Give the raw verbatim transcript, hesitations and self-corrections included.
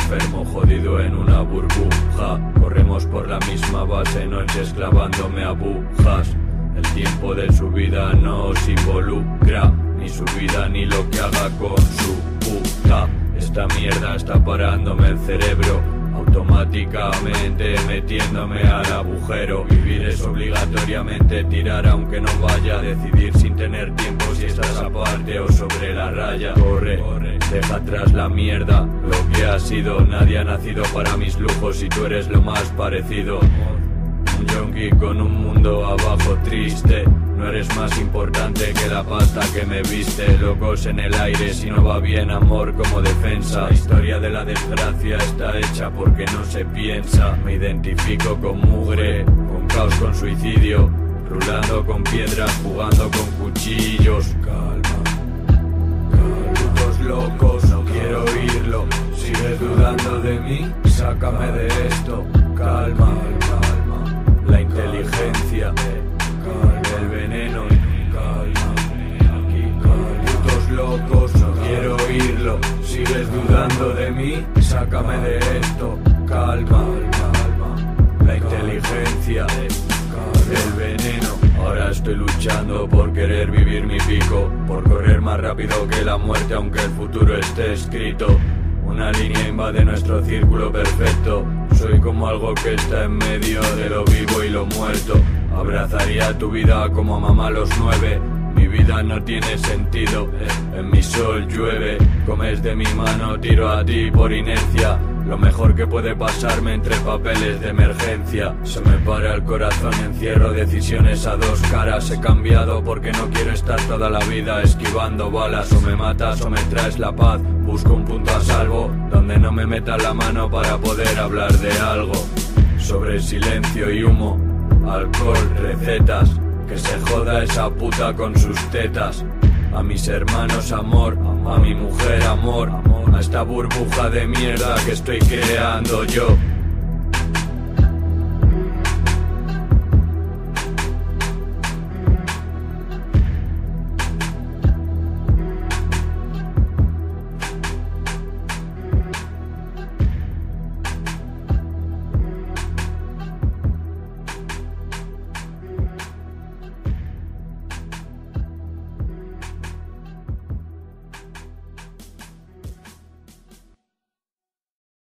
enfermo, jodido en una burbuja. Corremos por la misma base, noches clavándome agujas. El tiempo de su vida no os involucra, ni su vida ni lo que haga con su puta. Esta mierda está parándome el cerebro, automáticamente metiéndome al agujero. Vivir es obligatoriamente tirar aunque no vaya, decidir sin tener tiempo si estás aparte o sobre la raya. Corre, deja atrás la mierda, lo que ha sido. Nadie ha nacido para mis lujos y tú eres lo más parecido. Un yonki con un mundo abajo triste. No eres más importante que la pasta que me viste. Locos en el aire, si no va bien, amor como defensa. La historia de la desgracia está hecha porque no se piensa. Me identifico con mugre, con caos, con suicidio, rulando con piedras, jugando con cuchillos. Calma, calma. Putos locos, no quiero oírlo. Sigues dudando de mí, sácame de esto. Calma, calma. La inteligencia, el veneno, calma, aquí, calma. Putos locos, no quiero oírlo. Sigues dudando de mí, sácame de esto. Calma, calma. La inteligencia, el veneno. Ahora estoy luchando por querer vivir mi pico, por correr más rápido que la muerte aunque el futuro esté escrito. Una línea invade nuestro círculo perfecto. Soy como algo que está en medio de lo vivo y lo muerto. Abrazaría tu vida como a mamá a los nueve. Mi vida no tiene sentido, en mi sol llueve. Comes de mi mano, tiro a ti por inercia. Lo mejor que puede pasarme entre papeles de emergencia. Se me para el corazón, encierro decisiones a dos caras. He cambiado porque no quiero estar toda la vida esquivando balas. O me matas o me traes la paz. Busco un punto a salvo donde no me metan la mano para poder hablar de algo. Sobre silencio y humo, alcohol, recetas. Que se joda esa puta con sus tetas. A mis hermanos amor, a mi mujer amor, a esta burbuja de mierda que estoy creando yo.